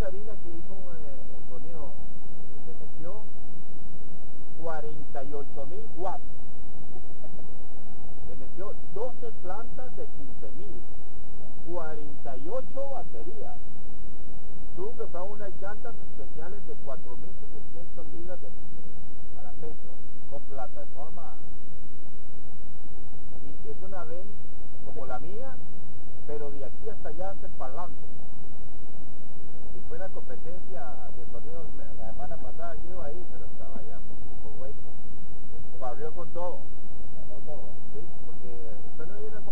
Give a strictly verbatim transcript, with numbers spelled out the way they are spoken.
harina que hizo un eh, sonido, le metió cuarenta y ocho mil watts. Le metió doce plantas de quince mil, cuarenta y ocho baterías. Tuvo que comprar unas llantas especiales de cuatro mil setecientas libras de, para peso, con plataforma. Y es una ven como la mía, pero de aquí hasta allá hace parlante. Y fue una competencia de sonidos la semana pasada, yo iba ahí, pero estaba allá por hueco. Barrió con todo. Ganó todo. Sí, porque usted no hay una